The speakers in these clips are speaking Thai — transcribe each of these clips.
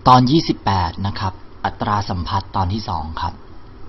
ตอน28นะครับอัตราสัมพัทธ์ตอนที่2ครับ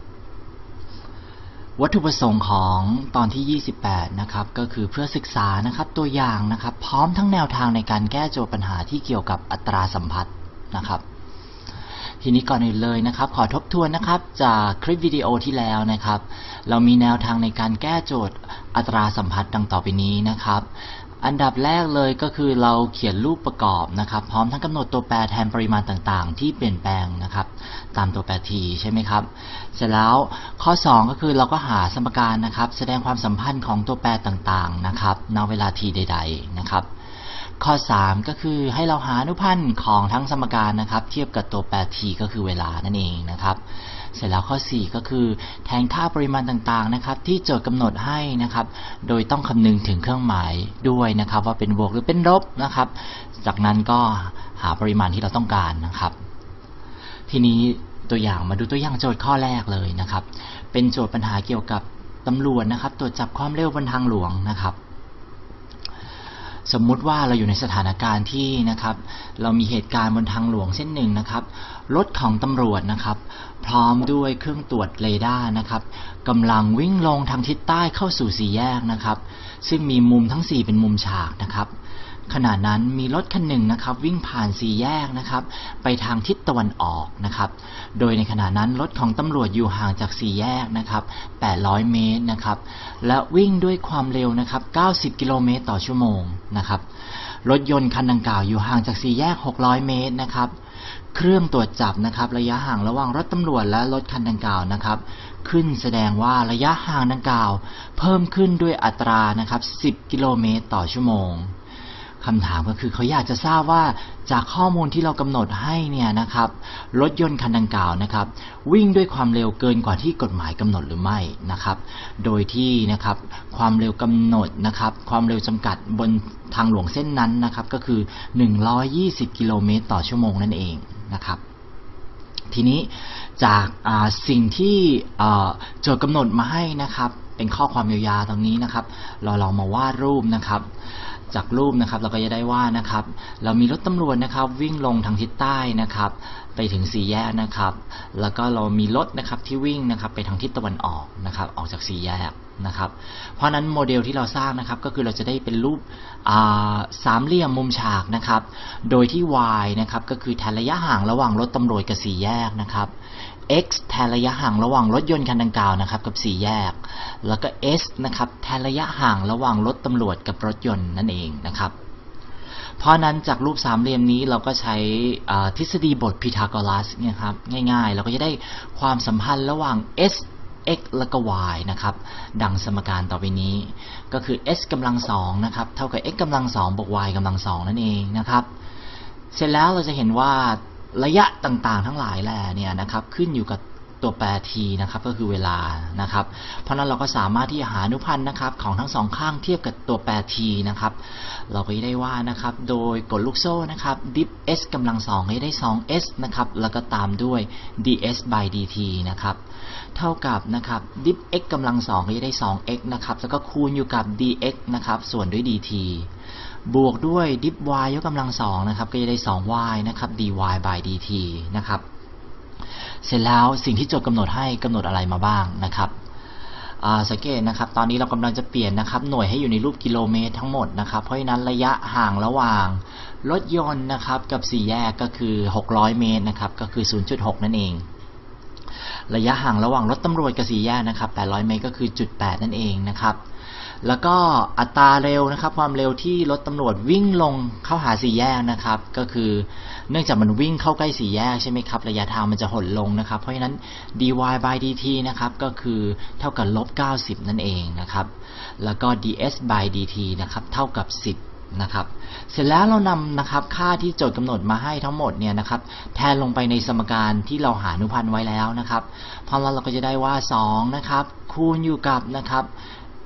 วัตถุประสงค์ของตอนที่28นะครับก็คือเพื่อศึกษานะครับตัวอย่างนะครับพร้อมทั้งแนวทางในการแก้โจทย์ปัญหาที่เกี่ยวกับอัตราสัมพัทธ์นะครับทีนี้ก่อนอื่นเลยนะครับขอทบทวนนะครับจากคลิปวิดีโอที่แล้วนะครับเรามีแนวทางในการแก้โจทย์อัตราสัมพัทธ์ดังต่อไปนี้นะครับอันดับแรกเลยก็คือเราเขียนรูปประกอบนะครับพร้อมทั้งกำหนดตัวแปรแทนปริมาณต่างๆที่เปลี่ยนแปลงนะครับตามตัวแปร t ใช่ไหมครับเสร็จแล้วข้อ2ก็คือเราก็หาสมการนะครับแสดงความสัมพันธ์ของตัวแปรต่างๆนะครับณเวลา t ใดๆนะครับข้อ3ก็คือให้เราหาอนุพันธ์ของทั้งสมการนะครับเทียบกับตัวแปร t ก็คือเวลานั่นเองนะครับเสร็จแล้วข้อ4ก็คือแทนค่าปริมาณต่างๆนะครับที่โจทย์กำหนดให้นะครับโดยต้องคำนึงถึงเครื่องหมายด้วยนะครับว่าเป็นบวกหรือเป็นลบนะครับจากนั้นก็หาปริมาณที่เราต้องการนะครับทีนี้ตัวอย่างมาดูตัวอย่างโจทย์ข้อแรกเลยนะครับเป็นโจทย์ปัญหาเกี่ยวกับตำรวจนะครับตรวจจับความเร็วบนทางหลวงนะครับสมมุติว่าเราอยู่ในสถานการณ์ที่นะครับเรามีเหตุการณ์บนทางหลวงเส้นหนึ่งนะครับรถของตำรวจนะครับพร้อมด้วยเครื่องตรวจเรดาร์นะครับกำลังวิ่งลงทางทิศใต้เข้าสู่สี่แยกนะครับซึ่งมีมุมทั้ง4เป็นมุมฉากนะครับขณะนั้นมีรถคันหนึ่งนะครับวิ่งผ่านสี่แยกนะครับไปทางทิศตะวันออกนะครับโดยในขณะนั้นรถของตำรวจอยู่ห่างจากสี่แยกนะครับ800 เมตรนะครับและวิ่งด้วยความเร็วนะครับ90 กิโลเมตรต่อชั่วโมงนะครับรถยนต์คันดังกล่าวอยู่ห่างจากสี่แยก600 เมตรนะครับเครื่องตรวจจับนะครับระยะห่างระหว่างรถตำรวจและรถคันดังกล่าวนะครับขึ้นแสดงว่าระยะห่างดังกล่าวเพิ่มขึ้นด้วยอัตรานะครับ10 กิโลเมตรต่อชั่วโมงคำถามก็คือเขาอยากจะทราบว่าจากข้อมูลที่เรากำหนดให้เนี่ยนะครับรถยนต์คันดังกล่าวนะครับวิ่งด้วยความเร็วเกินกว่าที่กฎหมายกำหนดหรือไม่นะครับโดยที่นะครับความเร็วกำหนดนะครับความเร็วจำกัดบนทางหลวงเส้นนั้นนะครับก็คือ120 กิโลเมตรต่อชั่วโมงนั่นเองนะครับทีนี้จากสิ่งที่โจทย์กำหนดมาให้นะครับเป็นข้อความยาวๆตรงนี้นะครับเราลองมาวาดรูปนะครับจากรูปนะครับเราก็จะได้ว่านะครับเรามีรถตำรวจนะครับวิ่งลงทางทิศใต้นะครับไปถึงสี่แยกนะครับแล้วก็เรามีรถนะครับที่วิ่งนะครับไปทางทิศตะวันออกนะครับออกจากสี่แยกนะครับเพราะนั้นโมเดลที่เราสร้างนะครับก็คือเราจะได้เป็นรูปสามเหลี่ยมมุมฉากนะครับโดยที่ y นะครับก็คือแทนระยะห่างระหว่างรถตำรวจกับสี่แยกนะครับ x แทนระยะห่างระหว่างรถยนต์คันดังกล่าวนะครับกับสี่แยกแล้วก็ s นะครับแทนระยะห่างระหว่างรถตำรวจกับรถยนต์นั่นเองนะครับเพราะนั้นจากรูปสามเหลี่ยมนี้เราก็ใช้ทฤษฎีบทพีทาโกรัสเนี่ยครับง่ายๆเราก็จะได้ความสัมพันธ์ระหว่าง s x และก็ y นะครับดังสมการต่อไปนี้ก็คือ s กำลัง2นะครับเท่ากับ x กำลัง2บวก y กำลัง2นั่นเองนะครับเสร็จแล้วเราจะเห็นว่าระยะต่างๆทั้งหลายแหล่เนี่ยนะครับขึ้นอยู่กับตัวแปร t นะครับก็คือเวลานะครับเพราะนั้นเราก็สามารถที่จะหาอนุพันธ์นะครับของทั้งสองข้างเทียบกับตัวแปร t นะครับเราก็จะได้ว่านะครับโดยกฎลูกโซ่นะครับ diff s กำลัง2ก็จะได้ 2s นะครับแล้วก็ตามด้วย ds by dt นะครับเท่ากับนะครับ diff x กำลัง2ก็จะได้ 2x นะครับแล้วก็คูณอยู่กับ dx นะครับส่วนด้วย dt บวกด้วย diff y ยกกำลัง2นะครับก็จะได้ 2y นะครับ dy by dt นะครับเสร็จแล้วสิ่งที่โจทย์กำหนดให้กำหนดอะไรมาบ้างนะครับสังเกตนะครับตอนนี้เรากำลังจะเปลี่ยนนะครับหน่วยให้อยู่ในรูปกิโลเมตรทั้งหมดนะครับเพราะฉะนั้นระยะห่างระหว่างรถยนต์นะครับกับสี่แยกก็คือ600 เมตรนะครับก็คือ 0.6 นั่นเองระยะห่างระหว่างรถตำรวจกับสี่แยกนะครับ800 เมตรก็คือ 0.8 นั่นเองนะครับแล้วก็อัตราเร็วนะครับความเร็วที่รถตำรวจวิ่งลงเข้าหาสี่แยกนะครับก็คือเนื่องจากมันวิ่งเข้าใกล้สี่แยกใช่ไหมครับระยะทางมันจะหดลงนะครับเพราะฉะนั้น dy by dt นะครับก็คือเท่ากับ-90นั่นเองนะครับแล้วก็ ds by dt นะครับเท่ากับ10นะครับเสร็จแล้วเรานำนะครับค่าที่โจทย์กำหนดมาให้ทั้งหมดเนี่ยนะครับแทนลงไปในสมการที่เราหาอนุพันธ์ไว้แล้วนะครับเพราะนั้นเราก็จะได้ว่า2นะครับคูณอยู่กับนะครับ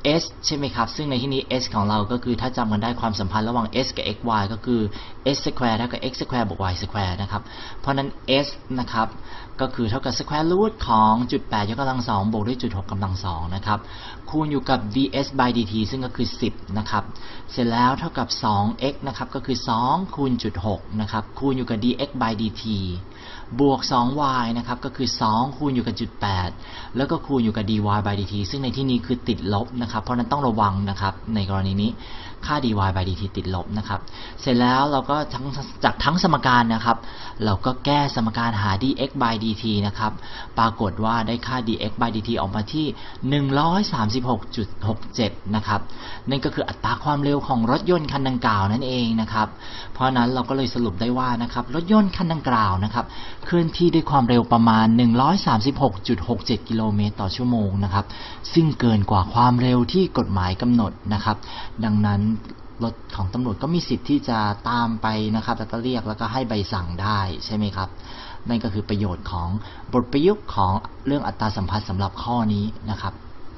s ใช่ไหมครับซึ่งในที่นี้ s ของเราก็คือถ้าจำกันได้ความสัมพันธ์ระหว่าง s กับ x y ก็คือ s square เท่ากับ x square บวก y square นะครับเพราะนั้น s นะครับก็คือเท่ากับ square root ของจุด8ยกกำลัง2บวกด้วยจุด6กำลัง2นะครับคูณอยู่กับ ds by dt ซึ่งก็คือ10นะครับเสร็จแล้วเท่ากับ 2x นะครับก็คือ2คูณจุด6นะครับคูณอยู่กับ dx by dt บวก 2y นะครับก็คือ2คูณอยู่กับจุด8แล้วก็คูณอยู่กับ dy by dt ซึ่งในที่นี้คือติดลบนะครับเพราะนั้นต้องระวังนะครับในกรณีนี้ค่า dy by dt ติดลบนะครับเสร็จแล้วเราก็จากทั้งสมการนะครับเราก็แก้สมการหา dx by dt นะครับปรากฏว่าได้ค่า dx by dt ออกมาที่ 136.67 นะครับนั่นก็คืออัตราความเร็วของรถยนต์คันดังกล่าวนั่นเองนะครับเพราะนั้นเราก็เลยสรุปได้ว่านะครับรถยนต์คันดังกล่าวนะครับเคลื่อนที่ด้วยความเร็วประมาณ 136.67 กิโลเมตรต่อชั่วโมงนะครับซึ่งเกินกว่าความเร็วที่กฎหมายกำหนดนะครับดังนั้นรถของตำรวจก็มีสิทธิ์ที่จะตามไปนะครับแล้วก็เรียกแล้วก็ให้ใบสั่งได้ใช่ไหมครับนั่นก็คือประโยชน์ของบทประยุกต์ของเรื่องอัตราสัมพัทธ์สำหรับข้อนี้นะครับ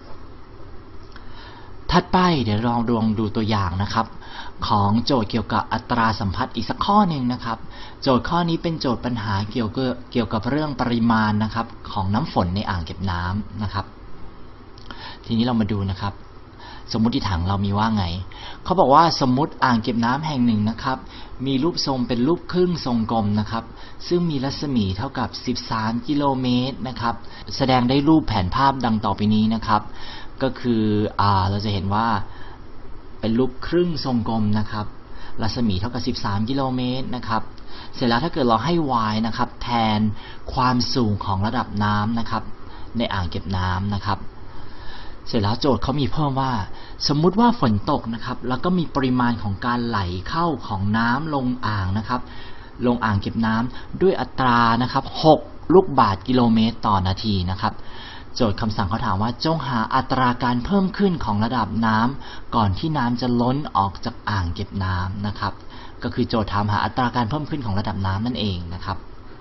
ถัดไปเดี๋ยวลองดูตัวอย่างนะครับของโจทย์เกี่ยวกับอัตราสัมพัทธ์อีกสักข้อหนึ่งนะครับโจทย์ข้อนี้เป็นโจทย์ปัญหาเกี่ยวกับเรื่องปริมาณนะครับของน้ำฝนในอ่างเก็บน้ำนะครับทีนี้เรามาดูนะครับสมมุติฐานเรามีว่าไงเขาบอกว่าสมมุติอ่างเก็บน้ำแห่งหนึ่งนะครับมีรูปทรงเป็นรูปครึ่งทรงกลมนะครับซึ่งมีรัศมีเท่ากับ13กิโลเมตรนะครับแสดงได้รูปแผนภาพดังต่อไปนี้นะครับก็คือเราจะเห็นว่าเป็นรูปครึ่งทรงกลมนะครับรัศมีเท่ากับ13กิโลเมตรนะครับเสร็จแล้วถ้าเกิดเราให้ y นะครับแทนความสูงของระดับน้ำนะครับในอ่างเก็บน้ำนะครับเสร็จแล้วโจทย์เขามีเพิ่มว่าสมมุติว่าฝนตกนะครับแล้วก็มีปริมาณของการไหลเข้าของน้ำลงอ่างนะครับลงอ่างเก็บน้ำด้วยอัตรานะครับ6ลูกบาศก์กิโลเมตรต่อนาทีนะครับโจทย์คำสั่งเขาถามว่าจงหาอัตราการเพิ่มขึ้นของระดับน้ำก่อนที่น้ำจะล้นออกจากอ่างเก็บน้ำนะครับก็คือโจทย์ถามหาอัตราการเพิ่มขึ้นของระดับน้ำนั่นเองนะครับ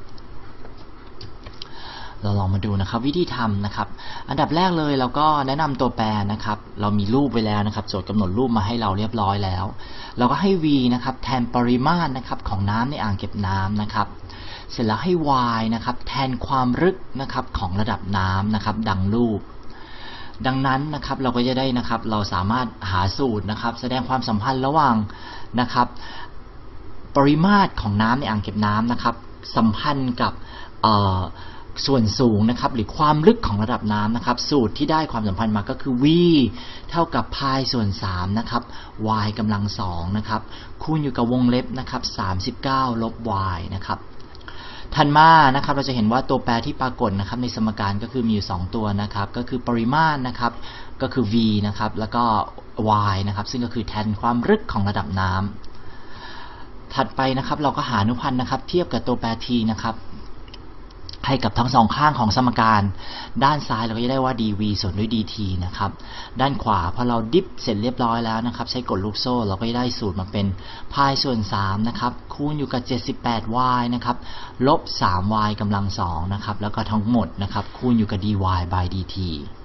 เราลองมาดูนะครับวิธีทำนะครับอันดับแรกเลยเราก็แนะนำตัวแปรนะครับเรามีรูปไว้แล้วนะครับโจทย์กำหนดรูปมาให้เราเรียบร้อยแล้วเราก็ให้ v นะครับแทนปริมาตรนะครับของน้ำในอ่างเก็บน้ำนะครับเสร็จแล้วให้ y นะครับแทนความลึกนะครับของระดับน้ำนะครับดังรูปดังนั้นนะครับเราก็จะได้นะครับเราสามารถหาสูตรนะครับแสดงความสัมพันธ์ระหว่างนะครับปริมาตรของน้ำในอ่างเก็บน้ำนะครับสัมพันธ์กับส่วนสูงนะครับหรือความลึกของระดับน้ำนะครับสูตรที่ได้ความสัมพันธ์มาก็คือ v เท่ากับพายส่วน3นะครับ y กำลัง2นะครับคูณอยู่กับวงเล็บนะครับ39ลบ y นะครับถัดมานะครับเราจะเห็นว่าตัวแปรที่ปรากฏนะครับในสมการก็คือมีอยู่2ตัวนะครับก็คือปริมาตรนะครับก็คือ v นะครับแล้วก็ y นะครับซึ่งก็คือแทนความลึกของระดับน้ำถัดไปนะครับเราก็หาอนุพันธ์นะครับเทียบกับตัวแปร t นะครับให้กับทั้งสองข้างของสมการด้านซ้ายเราก็จะได้ว่า dv ส่วนด้วย dt นะครับด้านขวาพอเราดิฟเสร็จเรียบร้อยแล้วนะครับใช้กฎลูกโซ่เราก็จะได้สูตรมาเป็นพายส่วน3นะครับคูณอยู่กับ 78y นะครับลบ 3y กำลัง2นะครับแล้วก็ทั้งหมดนะครับคูณอยู่กับ dy by dt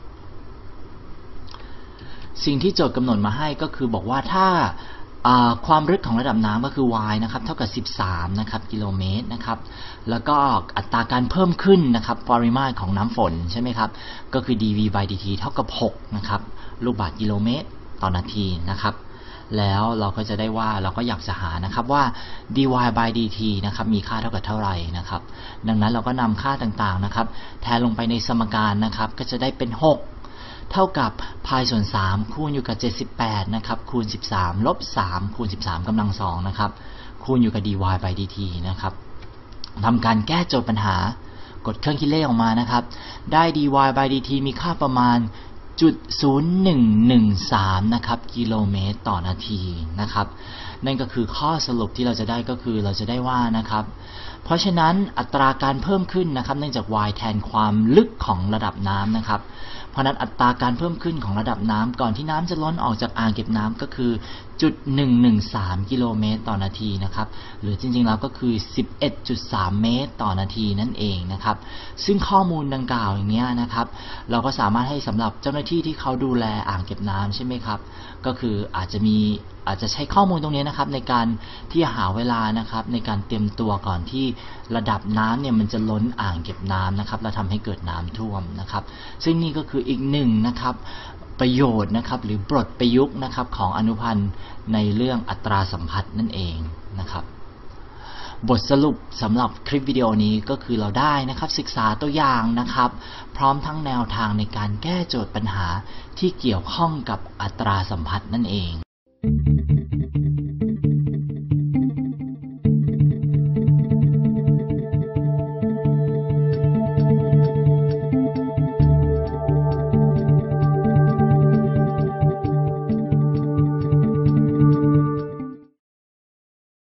สิ่งที่โจทย์กำหนดมาให้ก็คือบอกว่าถ้าความลึกของระดับน้ำก็คือ y นะครับเท่ากับ13นะครับกิโลเมตรนะครับแล้วก็อัตราการเพิ่มขึ้นนะครับปริมาตรของน้ำฝนใช่ไหมครับก็คือ dv by dt เท่ากับ6นะครับลูกบาศก์กิโลเมตรต่อนาทีนะครับแล้วเราก็จะได้ว่าเราก็อยากจะหานะครับว่า dy by dt นะครับมีค่าเท่ากับเท่าไหร่นะครับดังนั้นเราก็นำค่าต่างๆนะครับแทนลงไปในสมการนะครับก็จะได้เป็น6เท่ากับพายส่วน3คูณอยู่กับ78นะครับคูณ13ลบ3คูณ13กำลัง2นะครับคูณอยู่กับ dy by dt นะครับทำการแก้โจทย์ปัญหากดเครื่องคิดเลขออกมานะครับได้ dy by dt มีค่าประมาณ 0.0113 นะครับกิโลเมตรต่อนาทีนะครับนั่นก็คือข้อสรุปที่เราจะได้ก็คือเราจะได้ว่านะครับเพราะฉะนั้นอัตราการเพิ่มขึ้นนะครับเนื่องจาก y แทนความลึกของระดับน้ำนะครับเพราะนั้นอัตราการเพิ่มขึ้นของระดับน้ำก่อนที่น้ำจะล้นออกจากอ่างเก็บน้ำก็คือ113 กิโลเมตรต่อนาทีนะครับหรือจริงๆแล้วก็คือ 11.3 เมตรต่อนาทีนั่นเองนะครับซึ่งข้อมูลดังกล่าวอย่างนี้นะครับเราก็สามารถให้สำหรับเจ้าหน้าที่ที่เขาดูแลอ่างเก็บน้ำใช่ไหมครับก็คืออาจจะใช้ข้อมูลตรงนี้นะครับในการที่หาเวลานะครับในการเตรียมตัวก่อนที่ระดับน้ำเนี่ยมันจะล้นอ่างเก็บน้ำนะครับและทำให้เกิดน้ำท่วมนะครับซึ่งนี่ก็คืออีกหนึ่งนะครับประโยชน์นะครับหรือบทประยุกต์นะครับของอนุพันธ์ในเรื่องอัตราสัมพัทธ์นั่นเองนะครับบทสรุปสำหรับคลิปวิดีโอนี้ก็คือเราได้นะครับศึกษาตัวอย่างนะครับพร้อมทั้งแนวทางในการแก้โจทย์ปัญหาที่เกี่ยวข้องกับอัตราสัมพัทธ์นั่นเอง